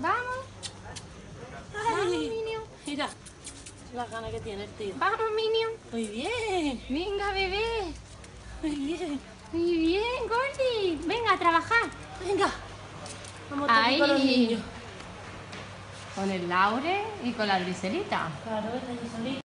Vamos. Vamos, Minion. Mira la gana que tiene el tío. Vamos, Minion. Muy bien. Venga, bebé. Muy bien. Muy bien, Gordi. Venga, a trabajar. Venga. Vamos aquí con los niños. Con el Laure y con la Griselita. Claro, esta es solita.